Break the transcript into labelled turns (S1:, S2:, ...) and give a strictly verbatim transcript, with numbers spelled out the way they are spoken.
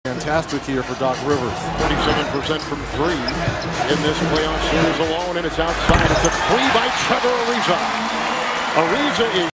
S1: Fantastic here for Doc Rivers.
S2: forty-seven percent from three in this playoff series alone, and it's outside. It's a three by Trevor Ariza. Ariza is